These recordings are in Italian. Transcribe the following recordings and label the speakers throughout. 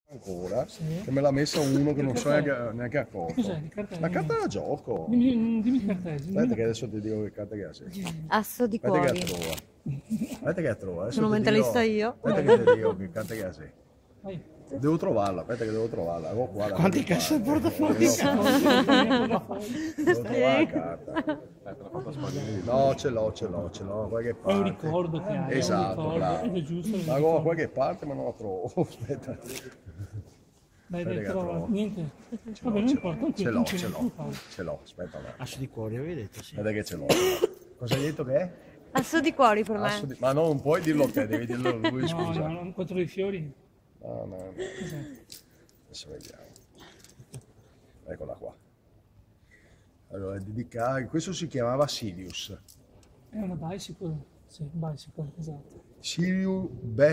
Speaker 1: Ancora,
Speaker 2: Sì.
Speaker 1: che me l'ha messa uno che non so
Speaker 2: carta è?
Speaker 1: neanche accorto.
Speaker 2: Cos'è? Che carta è?
Speaker 1: La carta da gioco.
Speaker 2: Dimmi che carta è.
Speaker 1: Aspetta che adesso ti dico che carta che ha. Sì.
Speaker 3: Asso di
Speaker 1: Aspetta che
Speaker 3: cuori.
Speaker 1: la trova. Aspetta che la trova. Adesso
Speaker 3: Sono
Speaker 1: ti
Speaker 3: mentalista
Speaker 1: dico-
Speaker 3: io.
Speaker 1: Aspetta che ti dico che carta che ha. Sì.
Speaker 2: Vai.
Speaker 1: Devo trovarla, aspetta che devo trovarla. Oh, qua,
Speaker 4: Quanti casse al portafoglio?
Speaker 1: Devo trovare la carta. Aspetta, la faccio sbagliare. No, ce l'ho, qualche
Speaker 2: È un
Speaker 1: parte.
Speaker 2: ricordo che hai.
Speaker 1: Esatto,
Speaker 2: è un ricordo,
Speaker 1: bravo.
Speaker 2: ed è giusto.
Speaker 1: La avevo da qualche parte ma non la trovo. Aspetta.
Speaker 2: Dai,
Speaker 1: Aspetta che la
Speaker 2: trova.
Speaker 1: trovo.
Speaker 2: Niente. Vabbè, non importa.
Speaker 1: Ce l'ho, aspetta.
Speaker 4: Asso di cuori, avevi detto, sì.
Speaker 1: Aspetta che ce l'ho. Cosa hai detto che è?
Speaker 3: Asso di cuori per me.
Speaker 1: Ma no, non puoi dirlo te, devi dirlo lui,
Speaker 2: No,
Speaker 1: scusa.
Speaker 2: no, un quattro di fiori.
Speaker 1: No.
Speaker 2: Cos'è?
Speaker 1: Adesso vediamo. Eccola qua. Allora, dedicare. Questo si chiamava Sirius.
Speaker 2: È una bicycle. Sì, bicycle, esatto.
Speaker 1: Sirius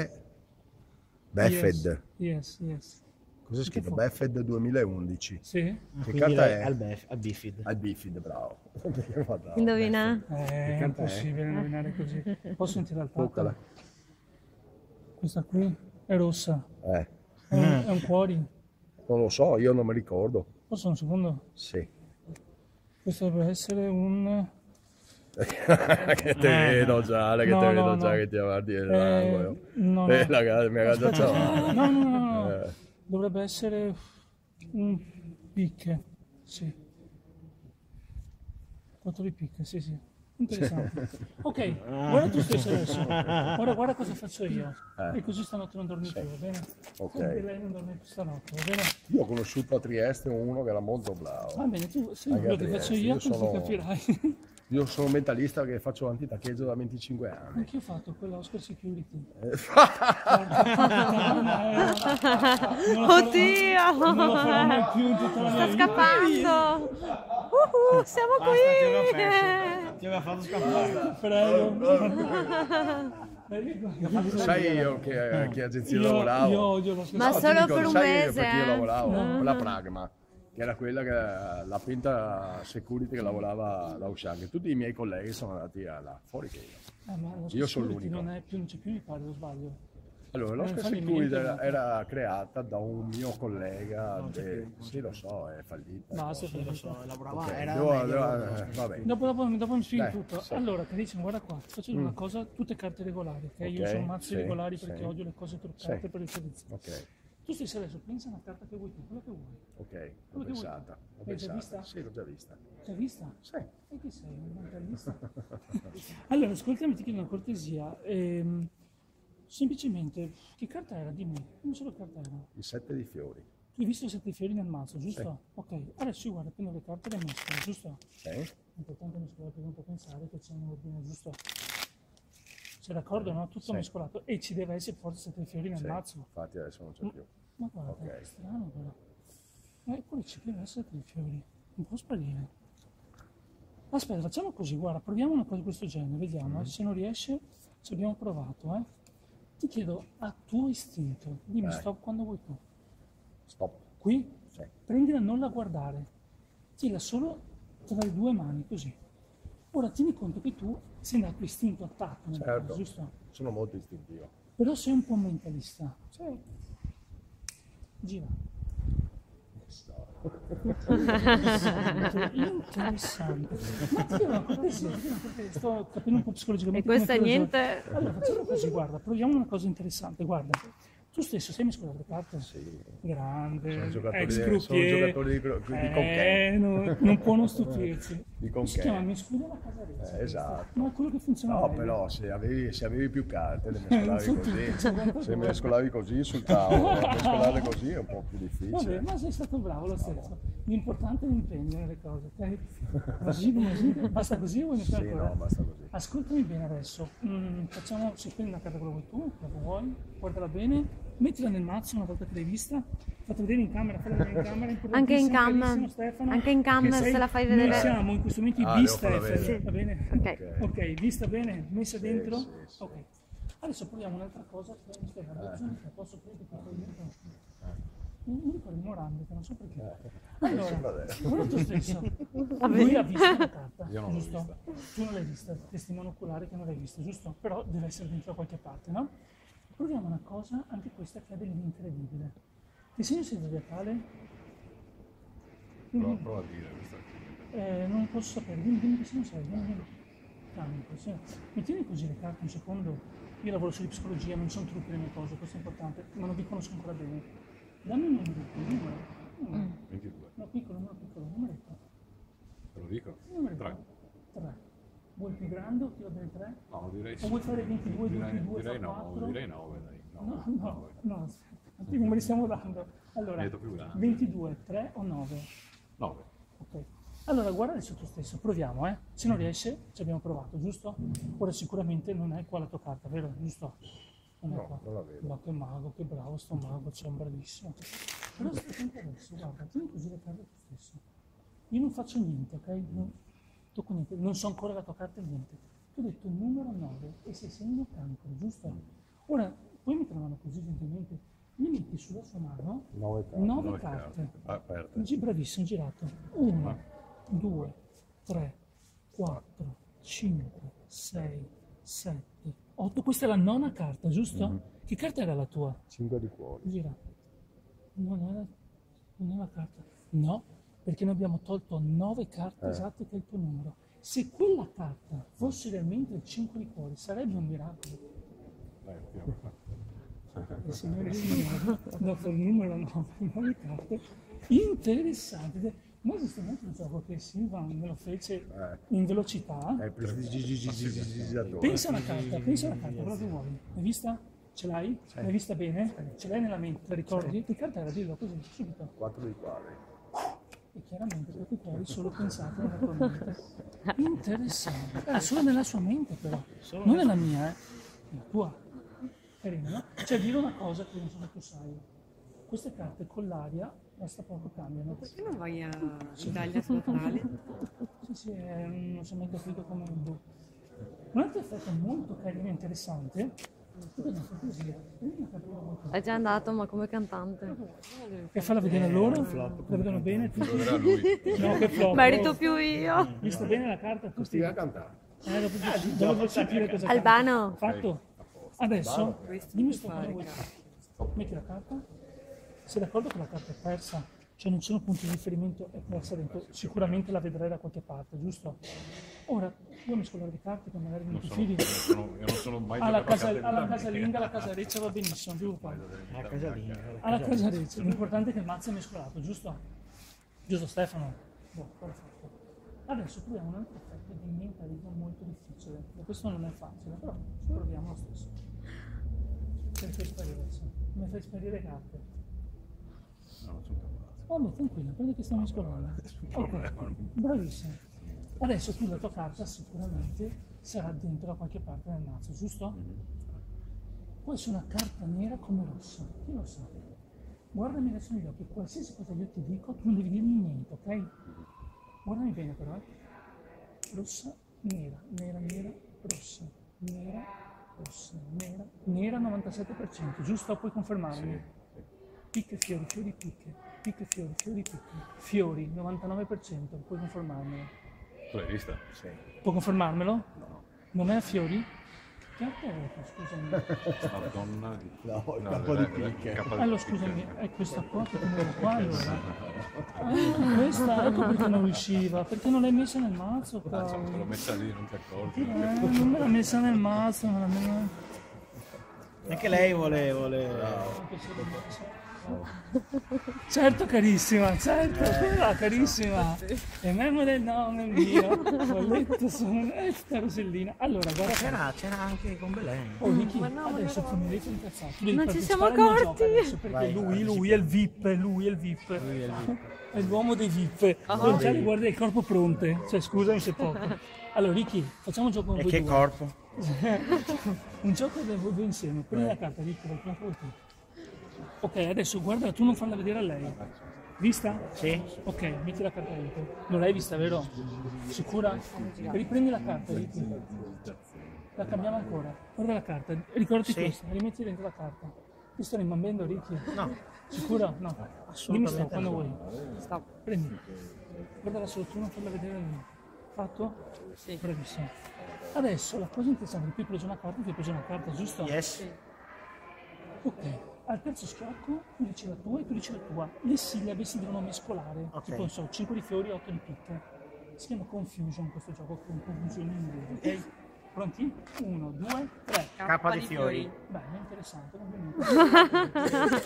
Speaker 1: Beffed.
Speaker 2: Yes.
Speaker 1: Cosa è scritto?
Speaker 2: Che
Speaker 1: Beffed 2011.
Speaker 2: Sì?
Speaker 1: Che
Speaker 4: Quindi
Speaker 1: carta
Speaker 4: lei
Speaker 1: è?
Speaker 4: al Bifid.
Speaker 1: Al Bifid, bravo.
Speaker 3: Indovina?
Speaker 2: È
Speaker 1: carta è?
Speaker 2: impossibile indovinare così. Posso sentire il
Speaker 1: Toccala.
Speaker 2: fatto? Questa qui è rossa.
Speaker 1: Eh,
Speaker 2: È un cuori.
Speaker 1: non lo so, io non mi ricordo.
Speaker 2: Posso un secondo?
Speaker 1: Sì.
Speaker 2: Questo deve essere un...
Speaker 1: Che te vedo già, che
Speaker 2: No,
Speaker 1: te
Speaker 2: no,
Speaker 1: vedo
Speaker 2: no.
Speaker 1: già che ti avanti l'angolo.
Speaker 2: no.
Speaker 1: Mi era già ciao.
Speaker 2: No. Dovrebbe essere un picche. Sì. 4 di picche, sì. Interessante. Ok, guarda tu stesso adesso. Guarda cosa faccio io. E così stanotte non dormi più, va bene?
Speaker 1: Ok.
Speaker 2: Anche lei non dorme più stanotte, va bene?
Speaker 1: Io ho conosciuto a Trieste uno che era molto bravo.
Speaker 2: Va bene, tu sai
Speaker 1: Anche
Speaker 2: quello
Speaker 1: a
Speaker 2: che faccio
Speaker 1: Trieste,
Speaker 2: io,
Speaker 1: io
Speaker 2: così
Speaker 1: sono-
Speaker 2: capirai.
Speaker 1: Io sono mentalista che faccio antitaccheggio da 25 anni.
Speaker 2: Anche io ho fatto quella Oscar Security.
Speaker 3: Oddio!
Speaker 2: Non lo farò mai più in tutta la mia
Speaker 3: Sta
Speaker 2: vita.
Speaker 3: scappando! Siamo qui!
Speaker 4: Ti aveva fatto scappare.
Speaker 2: Prego.
Speaker 1: Sai io che agenzia
Speaker 2: Io
Speaker 1: lavoravo?
Speaker 2: odio lo
Speaker 3: Ma
Speaker 2: stesso.
Speaker 3: solo
Speaker 1: Ti dico,
Speaker 3: per un
Speaker 1: sai
Speaker 3: mese,
Speaker 1: perché io
Speaker 3: eh?
Speaker 1: lavoravo? Con la Pragma, che era quella che la pinta security che lavorava da Usciang. Tutti i miei colleghi sono andati là, fuori che io.
Speaker 2: Ma lo
Speaker 1: Io sono
Speaker 2: security
Speaker 1: l'unico.
Speaker 2: non c'è più, mi pare, o sbaglio.
Speaker 1: Allora, l'Oscar
Speaker 2: fallimento,
Speaker 1: Security
Speaker 2: no?
Speaker 1: era creata da un mio collega, sì lo so, è fallita.
Speaker 2: Basta,
Speaker 4: Sì, lo so, lavorava,
Speaker 1: Ok,
Speaker 4: era
Speaker 1: devo-
Speaker 4: meglio.
Speaker 1: vabbè.
Speaker 2: Dopo mi spieghi
Speaker 1: Dai,
Speaker 2: tutto.
Speaker 1: sì.
Speaker 2: Allora, carissimo, guarda qua, ti faccio una cosa, tutte carte regolari, ok? Io
Speaker 1: Ok,
Speaker 2: sono mazzi
Speaker 1: sì,
Speaker 2: regolari perché
Speaker 1: sì.
Speaker 2: odio le cose truccate
Speaker 1: Sì.
Speaker 2: per il servizio.
Speaker 1: Ok,
Speaker 2: Tu stesso adesso pensa a una carta che vuoi tu, quella che vuoi.
Speaker 1: ok,
Speaker 2: Quello
Speaker 1: l'ho
Speaker 2: che vuoi
Speaker 1: pensata.
Speaker 2: tu.
Speaker 1: L'ho
Speaker 2: L'hai già
Speaker 1: pensata.
Speaker 2: vista?
Speaker 1: Sì, l'ho già vista.
Speaker 2: L'hai vista?
Speaker 1: Sì.
Speaker 2: E chi sei? Un mentalista? Allora, ascoltami, ti chiedo una cortesia. Semplicemente, che carta era? Dimmi, come solo carta era?
Speaker 1: Il 7 di fiori.
Speaker 2: Tu hai visto i 7 fiori nel mazzo, giusto? Ok, adesso io guarda, prendo le carte e le mescolo, giusto?
Speaker 1: Sì?
Speaker 2: È importante mescolare perché non può pensare che c'è un ordine giusto. Sei d'accordo, no? Tutto
Speaker 1: Sì.
Speaker 2: mescolato e ci deve essere forse 7 fiori nel
Speaker 1: Sì.
Speaker 2: mazzo.
Speaker 1: Infatti adesso non c'è più.
Speaker 2: Ma guarda,
Speaker 1: Ok.
Speaker 2: è strano però. Eppure ci deve essere 3 fiori, non può sparire. Aspetta, facciamo così, guarda, proviamo una cosa di questo genere, vediamo, se non riesce, ci abbiamo provato, Ti chiedo a tuo istinto, dimmi stop quando vuoi tu.
Speaker 1: Stop.
Speaker 2: Qui,
Speaker 1: Sì.
Speaker 2: prendila, non la guardare, tienila solo tra le due mani, così. Ora tieni conto che tu sei andato istinto attacco, nel
Speaker 1: Certo.
Speaker 2: caso, giusto?
Speaker 1: Sono molto istintivo.
Speaker 2: Però sei un po' mentalista.
Speaker 1: Sì.
Speaker 2: Gira.
Speaker 1: Sto.
Speaker 2: Interessante. Ma ti chiedo una cortesia, sto capendo un po' psicologicamente.
Speaker 3: E questa è
Speaker 2: come funziona.
Speaker 3: niente.
Speaker 2: Allora, facciamo così, guarda, proviamo una cosa interessante, guarda. Tu stesso sai mescolare le carte?
Speaker 1: Sì.
Speaker 2: Grande,
Speaker 1: Sono giocatori
Speaker 2: ex
Speaker 1: di- sono
Speaker 2: croupier.
Speaker 1: giocatori di conchè.
Speaker 2: Non può non stupirsi.
Speaker 1: Di
Speaker 2: Si
Speaker 1: conchè.
Speaker 2: chiama mescolo alla casareccia.
Speaker 1: Esatto.
Speaker 2: Ma è quello che funziona
Speaker 1: No,
Speaker 2: meglio.
Speaker 1: però se avevi più carte le mescolavi
Speaker 2: Sono
Speaker 1: così.
Speaker 2: tutti 52.
Speaker 1: Se mescolavi così sul tavolo, mescolarle così è un po' più
Speaker 2: Vabbè,
Speaker 1: difficile.
Speaker 2: ma sei stato bravo lo stesso. L'importante è l'impegno nelle cose, ok? Così, basta così o vuoi mettere
Speaker 1: Sì,
Speaker 2: ancora?
Speaker 1: no, basta così.
Speaker 2: Ascoltami bene adesso. Facciamo, se prendi una carta quello che vuoi tu, la che vuoi, guardala bene, mettila nel mazzo una volta che l'hai vista, fatti vedere in camera, falla vedere in camera,
Speaker 3: Anche in
Speaker 2: importantissimo,
Speaker 3: cam,
Speaker 2: carissimo, Stefano,
Speaker 3: anche in cam
Speaker 2: che
Speaker 3: se la fai
Speaker 2: Noi
Speaker 3: vedere.
Speaker 2: siamo in questo momento i
Speaker 1: devo
Speaker 2: vista,
Speaker 1: farla vedere.
Speaker 2: va bene?
Speaker 3: Ok.
Speaker 2: Ok, vista bene, messa dentro?
Speaker 1: sì, sì.
Speaker 2: Ok. Adesso proviamo un'altra cosa, Stefano, posso prendere un ricordo morando, che non so perché. Allora, guarda tu stesso. Lui ha visto la carta,
Speaker 1: Io non l'ho
Speaker 2: giusto? Tu non l'hai vista, testimone oculare che non l'hai vista, giusto? Però deve essere dentro da qualche parte, no? Proviamo una cosa, anche questa che ha dell'incredibile. Ti segno il zodiacale?
Speaker 1: Prova a dire questa.
Speaker 2: Non posso sapere, dimmi che segno sei, dimmi. Cancro, sì. Mi tieni così le carte un secondo? Io lavoro sulla psicologia, non sono trucchi le mie cose, questo è importante, ma non vi conosco ancora bene. Dammi un numero.
Speaker 1: 22.
Speaker 2: No, piccolo, numeretto.
Speaker 1: Te lo dico?
Speaker 2: Numeretto.
Speaker 1: 3.
Speaker 2: 3. Vuoi il più grande o ti va bene 3?
Speaker 1: No, direi
Speaker 2: O vuoi fare 22,
Speaker 1: direi,
Speaker 2: 22,
Speaker 1: direi
Speaker 2: fa
Speaker 1: no,
Speaker 2: 4?
Speaker 1: direi 9, dai.
Speaker 2: No, aspetta. Quanti numeri stiamo dando? Allora,
Speaker 1: Metto più grande.
Speaker 2: 22, 3 o 9?
Speaker 1: 9.
Speaker 2: Ok. Allora, guarda adesso tu stesso, proviamo, eh. Se non riesce, ci abbiamo provato, giusto? Ora sicuramente non è qua la tua carta, vero? Giusto? Non è
Speaker 1: No,
Speaker 2: qua.
Speaker 1: non la vedo.
Speaker 2: Ma che mago, che bravo sto mago, c'è un bravissimo. Però stai attento adesso, guarda, tieni così le carte tu stesso. Io non faccio niente, ok? Non tocco niente, non so ancora la tua carta e niente. Tu hai detto numero 9 e sei segno cancro, giusto? Ora, puoi mettere la mano così gentilmente, mi metti sulla sua mano 9 carte.
Speaker 1: Aperte.
Speaker 2: Bravissimo, girato. 1, 2, 3, 4, 5, 6, 7, 8. Questa è la nona carta, giusto? Che carta era la tua?
Speaker 1: 5 di cuore.
Speaker 2: Gira. Non è la carta. No, perché noi abbiamo tolto 9 carte esatte che è il tuo numero. Se quella carta fosse realmente il 5 di cuori, sarebbe un miracolo. Il Signore dopo il numero 9 carte. Interessante. Ma esiste un altro gioco che Silvan me lo fece in velocità.
Speaker 1: È prestigiatore.
Speaker 2: Pensa alla carta, quello che vuoi. L'hai vista? Ce l'hai? L'hai vista bene? Ce l'hai nella mente, la ricordi? Che carta era? Dillo così, subito.
Speaker 1: 4 di quadri.
Speaker 2: E chiaramente perché tu eri solo pensato nella tua mente. Interessante. Era solo nella sua mente però. Non nella mia, la tua. Carina, no? Cioè dire una cosa che non so se tu sai. Queste carte con l'aria basta poco cambiano.
Speaker 3: Perché non vai a Italia teatrale?
Speaker 2: Sì, non si è mai capito come un altro effetto molto carino e interessante.
Speaker 3: È già andato, ma come cantante.
Speaker 2: E falla vedere a loro, la vedono bene.
Speaker 1: Era lui.
Speaker 2: No, che flop.
Speaker 3: Merito più io.
Speaker 2: Vista bene la carta, tutti.
Speaker 1: Stia a cantare.
Speaker 2: Dovevo capire cosa
Speaker 3: Albano.
Speaker 2: fatto. Adesso, dimmi sto cosa vuoi fare. Metti la carta. Sei d'accordo che la carta è persa? Cioè non ci sono punti di riferimento, è persa dentro. Sicuramente la vedrai da qualche parte, giusto? Ora, vuoi mescolare le carte che magari non ti fidi?
Speaker 1: Io non sono mai
Speaker 2: Alla
Speaker 1: giocato a carte
Speaker 2: casalinga, alla casareccia va benissimo, più qua.
Speaker 4: La casalinga.
Speaker 2: Alla casareccia, l'importante è che il mazzo è mescolato, giusto? Giusto Stefano? Boh, perfetto. Adesso proviamo un altro effetto di mentalismo molto difficile. E questo non è facile, però ci proviamo lo stesso. Per fai sparire adesso. Mi fai sparire carte.
Speaker 1: No, non sono capace.
Speaker 2: Oh, tranquillo, prendi che stiamo mescolando. Ok, bravissimo. Adesso tu la tua carta sicuramente sarà dentro da qualche parte nel mazzo, giusto? Può essere una carta nera come rossa, chi lo sa? Guardami adesso negli occhi, qualsiasi cosa io ti dico, tu non devi dirmi niente, ok? Guardami bene però, rossa, nera, nera, nera, rossa, nera, rossa, nera, nera 97%, giusto? Puoi confermarmi? Picche, fiori, fiori, picche, picche, fiori, fiori, picche, fiori 99%, puoi confermarmelo?
Speaker 1: Tu l'hai vista?
Speaker 4: Sì.
Speaker 2: Può confermarmelo? No. Non è a fiori? Che arte è? Scusami.
Speaker 1: La donna di...
Speaker 4: No, il capo di picche.
Speaker 2: Allora scusami, è questa qua che tenevo qua allora? Ah, questa, ecco perché non riusciva, perché non l'hai messa nel mazzo qua?
Speaker 1: Te l'ho messa lì, non ti accorgi.
Speaker 2: Non me l'ha messa nel mazzo, non me
Speaker 4: Anche lei vuole...
Speaker 2: Certo carissima, certo, quella carissima. E memo del nome mio, ho letto su sta Rosellina. Allora, guarda,
Speaker 4: C'era anche con Belen.
Speaker 2: oh Ricky,
Speaker 3: Ma no,
Speaker 2: adesso
Speaker 3: però-
Speaker 2: tu mi devi incazzare. Tu devi
Speaker 3: Non ci siamo
Speaker 2: partecipare al mio
Speaker 3: accorti.
Speaker 2: gioco adesso, perché
Speaker 4: Vai,
Speaker 2: lui è il VIP, lui è il VIP. È l'uomo dei VIP. Non c'ha le guardie del corpo pronte. Cioè, scusami se poco. Allora, Ricky, facciamo un gioco con
Speaker 4: E
Speaker 2: voi
Speaker 4: che
Speaker 2: due.
Speaker 4: corpo?
Speaker 2: Un gioco da voi due insieme. Prendi la carta, Ricky, vai, quanto vuoi tu? Ok, adesso guarda, tu non farla vedere a lei. Vista?
Speaker 4: Sì.
Speaker 2: Ok, metti la carta dentro. Non l'hai vista, vero? Sicura? Riprendi la carta, Ricky. La cambiamo ancora. Guarda la carta, ricordati
Speaker 4: Sì.
Speaker 2: questa, rimetti dentro la carta. Ti sto rimbambendo, Ricky?
Speaker 4: No.
Speaker 2: Sicura? No. Dimmi stop quando vuoi.
Speaker 3: Stop.
Speaker 2: Prendi. Guardala solo tu, non farla vedere a lui. Fatto?
Speaker 3: Sì.
Speaker 2: Bravissimo. Adesso la cosa interessante è che tu hai preso una carta, giusto?
Speaker 4: Yes.
Speaker 2: Ok. Al terzo schiocco tu dici la tua e tu dici la tua. Le sillabe si devono mescolare,
Speaker 4: Ok.
Speaker 2: tipo non so, 5 di fiori, 8 di picche. Si chiama confusion questo gioco, con confusione in inglese, ok? Pronti? 1, 2, 3.
Speaker 4: K di fiori.
Speaker 2: Bene, interessante, complimenti.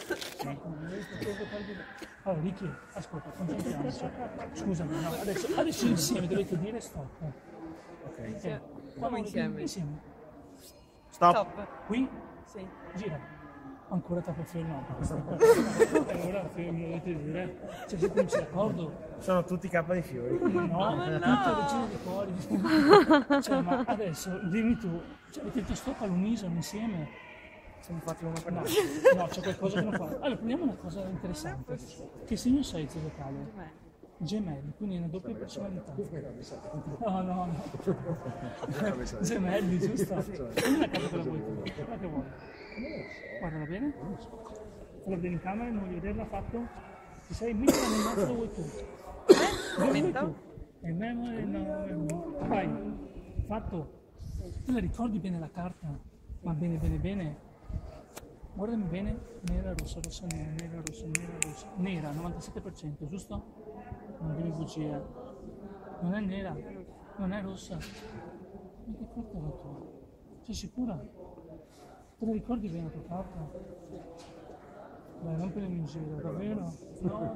Speaker 2: Allora, Ricky, ascolta, concentriamoci. Scusami, no, adesso insieme dovete dire stop.
Speaker 4: Ok.
Speaker 3: Come insieme?
Speaker 2: Insieme.
Speaker 4: Stop.
Speaker 3: Stop.
Speaker 2: Qui,
Speaker 3: Sì.
Speaker 2: gira. Ancora tappo fiori no, perché allora mi dovete dire. Cioè, se tu non sei d'accordo,
Speaker 4: Sono tutti K di fiori.
Speaker 2: no, tutte decine di cuori. Cioè, ma adesso dimmi tu, cioè, avete detto stop all'unisono insieme?
Speaker 4: Siamo fatti uno per
Speaker 2: No,
Speaker 4: noi.
Speaker 2: no, c'è qualcosa che non fa. Allora, prendiamo una cosa interessante. Che segno sei zodiacale? Gemelli, quindi è una doppia personalità. No, no, no. Gemelli, giusto? Prendi la carta che la vuoi tu, quella che vuoi. Guardala bene. Guarda bene in camera, non voglio vederla fatto. Ti sei messo nel mazzo lo vuoi tu. Dove vuoi tu? E me, no. Vai, fatto. Tu la ricordi bene la carta? Ma bene, bene, bene. Guardami bene, nera, rossa, rossa, nera, nera, rossa, nera, rossa. Nera, 97%, giusto? Non devi bugie. Non è nera, non è rossa. Ma che carta è la tua? Sei sicura? Te la ricordi bene la tua carta? Dai, non prendimi in giro, davvero? No,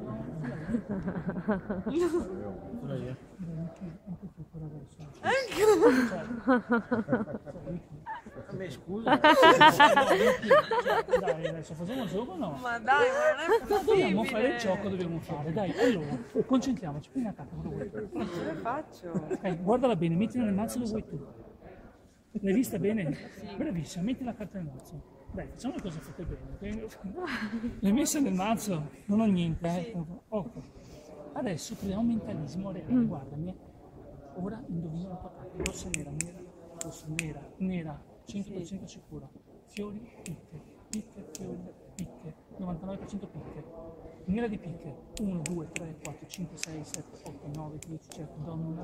Speaker 4: Quello io.
Speaker 2: anche tu però adesso.
Speaker 4: Vabbè, scusa.
Speaker 2: Dai, adesso facciamo il gioco o no?
Speaker 3: Ma dai, ma non è
Speaker 2: Dobbiamo fare il
Speaker 3: possibile.
Speaker 2: gioco, dobbiamo fare. Dai, allora, concentriamoci, prendi la carta, quello vuoi.
Speaker 3: Come faccio?
Speaker 2: Ok, guardala bene, mettila nel mazzo dove vuoi tu. L'hai vista bene? Bravissima, metti la carta nel mazzo. Dai, facciamo le cose fatte bene, ok? L'hai messa nel mazzo? Non ho niente, Ok. Adesso prendiamo mentalismo reale, guardami. Ora indovina la tua carta. Rossa, nera, nera, rossa, nera, nera, 100% sicura. Fiori, picche, picche, fiori, picche, 99% picche. Nera di picche, 1, 2, 3, 4, 5, 6, 7, 8, 9, 10, 11, donna,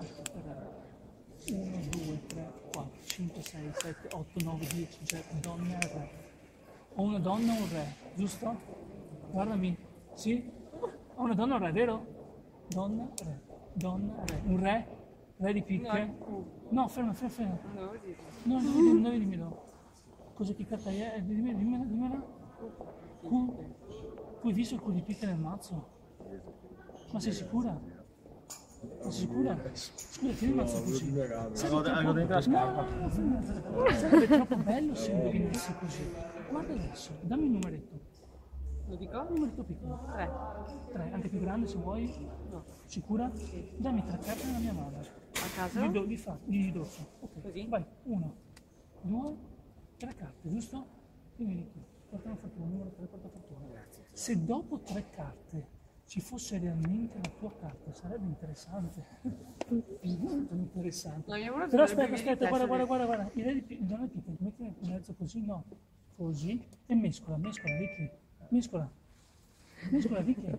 Speaker 2: 1, 2, 3, 4, 5, 6, 7, 8, 9, 10, 11, donna e re. Ho una donna e un re, giusto? Guardami, sì? Ho una donna e un re, vero? Donna, re, donna, re. Un re? Re di picche? No, ferma, ferma, ferma.
Speaker 3: Non devo dire.
Speaker 2: No, no, dimmelo. Cosa che carta è? Dimmela. Q. Tu hai visto il Q di picche nel mazzo? Ma sei sicura? Ma sei sicura? Scusa, tieni il mazzo così.
Speaker 4: Avevo dentro la scarpa.
Speaker 2: No. Sarebbe troppo bello se indovinassi così. Guarda adesso, dammi il numeretto.
Speaker 3: Lo dico?
Speaker 2: Un numeretto piccolo.
Speaker 3: 3.
Speaker 2: 3, anche più grande se vuoi.
Speaker 3: No.
Speaker 2: Sicura? Dammi 3 carte nella mia mano.
Speaker 3: A caso?
Speaker 2: Di dorso. Ok,
Speaker 3: Così?
Speaker 2: vai. 1, 2, 3 carte, giusto? Quindi dico, porta una fortuna, numero 3, porta fortuna. Se dopo 3 carte ci fosse realmente la tua carta, sarebbe interessante. Molto interessante.
Speaker 3: No, io volevo
Speaker 2: Però
Speaker 3: sapere
Speaker 2: aspetta,
Speaker 3: più di
Speaker 2: guarda. I re di non è piccolo, metti in mezzo così, no. Così. E mescola, Vicky. Mescola, Vicky.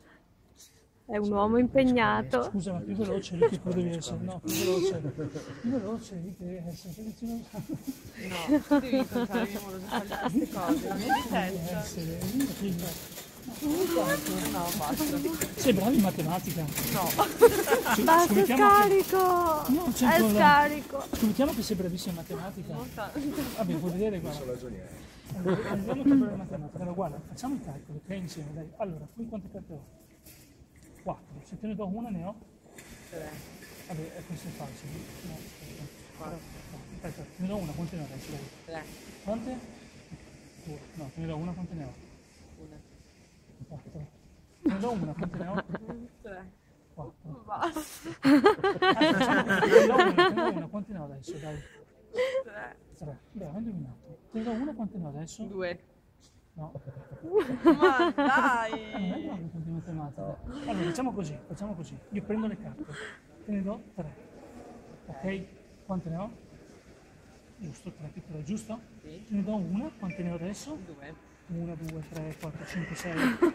Speaker 3: È un uomo impegnato.
Speaker 2: Scusa, ma più veloce Ricky, poi devi essere. No, più veloce Ricky, devi essere. Che vicino
Speaker 3: No, tu devi incontrare il mio modo di fare queste cose. Non mi
Speaker 2: devi
Speaker 3: sento.
Speaker 2: essere.
Speaker 3: No, basta.
Speaker 2: Sei bravo in matematica.
Speaker 3: No.
Speaker 2: Basta,
Speaker 3: scarico!
Speaker 2: No, c'è
Speaker 3: È
Speaker 2: ancora.
Speaker 3: scarico!
Speaker 2: Scommettiamo che sei bravissima in matematica.
Speaker 3: Non so.
Speaker 2: Vabbè, puoi vedere, guarda. Allora, andiamo a capire la matematica. Allora, guarda, facciamo i calcoli, ok? Insieme, dai. Allora, qui quante carte ho? 4. Se te ne do una ne ho?
Speaker 3: 3.
Speaker 2: Vabbè, questo è facile. No, aspetta, te ne do una, quante ne ho adesso? Dai.
Speaker 3: 3.
Speaker 2: Quante? 2. No, te ne do una, quante ne ho?
Speaker 3: 1.
Speaker 2: 4. Te ne do una, quante ne ho?
Speaker 3: 3.
Speaker 2: 4.
Speaker 3: Basta.
Speaker 2: Te ne do una, quante ne ho adesso? Dai.
Speaker 3: 3.
Speaker 2: 3. Bravo, hai indovinato. Te ne do una, quante ne ho adesso?
Speaker 3: 2.
Speaker 2: No.
Speaker 3: Ma
Speaker 2: Non è
Speaker 3: dai!
Speaker 2: bravo con di matematica. Allora, facciamo così. Io prendo le carte, te ne do 3. Ok? Quante ne ho? Giusto, 3 più 3, giusto?
Speaker 3: Sì.
Speaker 2: Te ne do una, quante ne ho adesso?
Speaker 3: 2.
Speaker 2: 1, 2, 3, 4, 5, 6.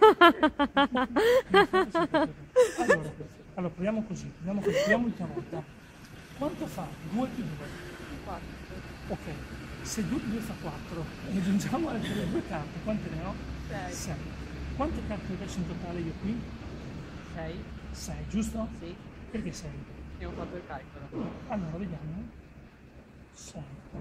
Speaker 2: Allora, proviamo così, proviamo l'ultima volta. Quanto fa 2 più 2?
Speaker 3: 4.
Speaker 2: Ok, se 2 più 2 fa 4 e aggiungiamo altre 2 carte, quante ne ho?
Speaker 3: 6.
Speaker 2: 6. Quante carte ho adesso in totale io qui?
Speaker 3: 6?
Speaker 2: 6, giusto?
Speaker 3: Sì.
Speaker 2: Perché 6?
Speaker 3: E ho fatto il calcolo.
Speaker 2: Allora, vediamo. 6.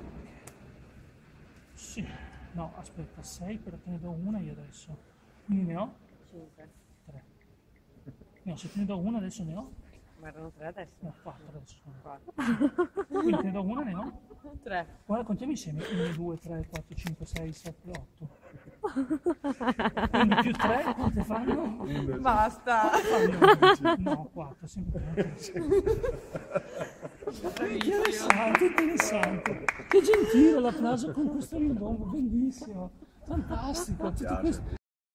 Speaker 2: Sì. No, aspetta, 6 perché ne do una io adesso. Quindi ne ho
Speaker 3: 5.
Speaker 2: 3. No, se te ne do una adesso ne ho?
Speaker 3: Ma erano 3 adesso?
Speaker 2: No, 4 adesso.
Speaker 3: 4.
Speaker 2: Quindi te ne do una, ne ho?
Speaker 3: 3.
Speaker 2: Guarda, contiamo insieme. 1, 2, 3, 4, 5, 6, 7, 8. Quindi più 3, quante fanno?
Speaker 3: Basta.
Speaker 2: Fanno? No, 4, sempre 4. Interessante, interessante. Che gentile l'applauso con questo rimbombo, bellissimo. Fantastico. Tutto questo.